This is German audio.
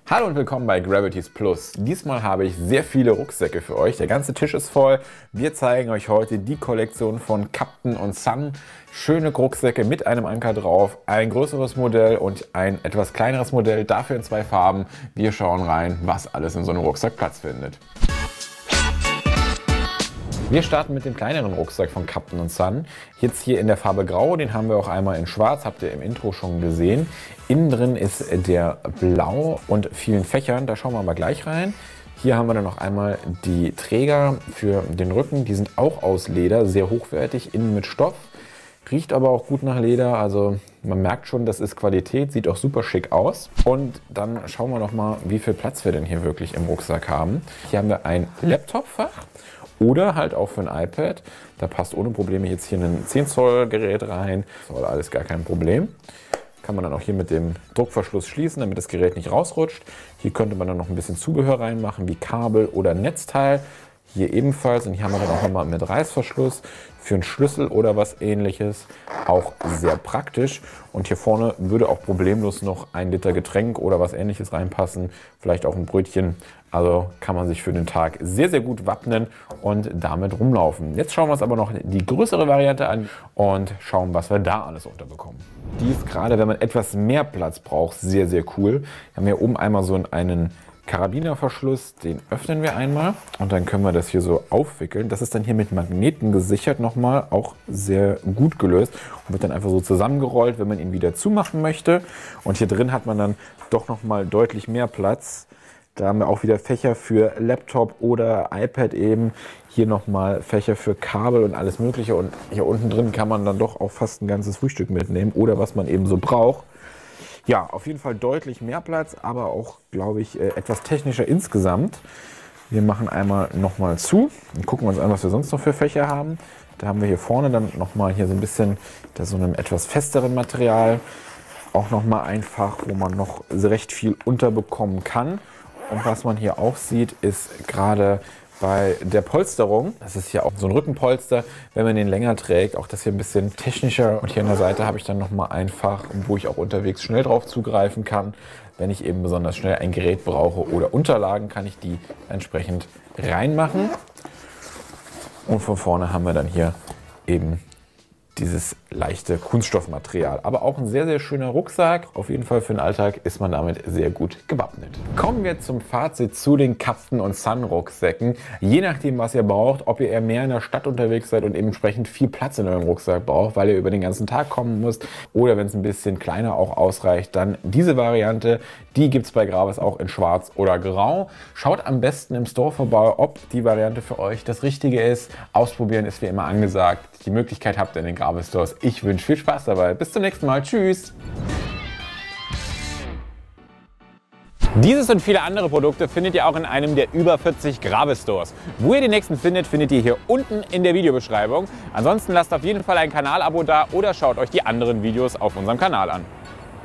Hallo und willkommen bei Gravities Plus. Diesmal habe ich sehr viele Rucksäcke für euch. Der ganze Tisch ist voll. Wir zeigen euch heute die Kollektion von Captain & Son. Schöne Rucksäcke mit einem Anker drauf, ein größeres Modell und ein etwas kleineres Modell, dafür in zwei Farben. Wir schauen rein, was alles in so einem Rucksack Platz findet. Wir starten mit dem kleineren Rucksack von Captain & Son. Jetzt hier in der Farbe Grau, den haben wir auch einmal in Schwarz, habt ihr im Intro schon gesehen. Innen drin ist der Blau und vielen Fächern, da schauen wir aber gleich rein. Hier haben wir dann noch einmal die Träger für den Rücken, die sind auch aus Leder, sehr hochwertig, innen mit Stoff. Riecht aber auch gut nach Leder, also man merkt schon, das ist Qualität, sieht auch super schick aus. Und dann schauen wir noch mal, wie viel Platz wir denn hier wirklich im Rucksack haben. Hier haben wir ein Laptopfach. Oder halt auch für ein iPad. Da passt ohne Probleme jetzt hier ein 10 Zoll Gerät rein. Soll alles gar kein Problem. Kann man dann auch hier mit dem Druckverschluss schließen, damit das Gerät nicht rausrutscht. Hier könnte man dann noch ein bisschen Zubehör reinmachen, wie Kabel oder Netzteil. Hier ebenfalls. Und hier haben wir dann auch nochmal mit Reißverschluss für einen Schlüssel oder was Ähnliches. Auch sehr praktisch. Und hier vorne würde auch problemlos noch 1 Liter Getränk oder was Ähnliches reinpassen. Vielleicht auch ein Brötchen. Also kann man sich für den Tag sehr, sehr gut wappnen und damit rumlaufen. Jetzt schauen wir uns aber noch die größere Variante an und schauen, was wir da alles unterbekommen. Die ist gerade, wenn man etwas mehr Platz braucht, sehr, sehr cool. Wir haben hier oben einmal so einen Karabinerverschluss, den öffnen wir einmal und dann können wir das hier so aufwickeln. Das ist dann hier mit Magneten gesichert nochmal, auch sehr gut gelöst und wird dann einfach so zusammengerollt, wenn man ihn wieder zumachen möchte. Und hier drin hat man dann doch nochmal deutlich mehr Platz. Da haben wir auch wieder Fächer für Laptop oder iPad eben. Hier nochmal Fächer für Kabel und alles Mögliche. Und hier unten drin kann man dann doch auch fast ein ganzes Frühstück mitnehmen oder was man eben so braucht. Ja, auf jeden Fall deutlich mehr Platz, aber auch, glaube ich, etwas technischer insgesamt. Wir machen einmal nochmal zu und gucken uns an, was wir sonst noch für Fächer haben. Da haben wir hier vorne dann nochmal hier so ein bisschen so einem etwas festeren Material. Auch nochmal einfach, wo man noch recht viel unterbekommen kann. Und was man hier auch sieht, ist gerade bei der Polsterung, das ist hier auch so ein Rückenpolster, wenn man den länger trägt, auch das hier ein bisschen technischer. Und hier an der Seite habe ich dann nochmal einfach, wo ich auch unterwegs schnell drauf zugreifen kann. Wenn ich eben besonders schnell ein Gerät brauche oder Unterlagen, kann ich die entsprechend reinmachen. Und von vorne haben wir dann hier eben dieses leichte Kunststoffmaterial. Aber auch ein sehr, sehr schöner Rucksack. Auf jeden Fall für den Alltag ist man damit sehr gut gewappnet. Kommen wir zum Fazit zu den Captain & Son Rucksäcken. Je nachdem, was ihr braucht, ob ihr eher mehr in der Stadt unterwegs seid und entsprechend viel Platz in eurem Rucksack braucht, weil ihr über den ganzen Tag kommen müsst, oder wenn es ein bisschen kleiner auch ausreicht, dann diese Variante. Die gibt es bei Gravis auch in Schwarz oder Grau. Schaut am besten im Store vorbei, ob die Variante für euch das Richtige ist. Ausprobieren ist wie immer angesagt. Die Möglichkeit habt ihr in den Gravis Stores. Ich wünsche viel Spaß dabei. Bis zum nächsten Mal. Tschüss! Dieses und viele andere Produkte findet ihr auch in einem der über 40 Gravis Stores. Wo ihr die nächsten findet, findet ihr hier unten in der Videobeschreibung. Ansonsten lasst auf jeden Fall ein Kanalabo da oder schaut euch die anderen Videos auf unserem Kanal an.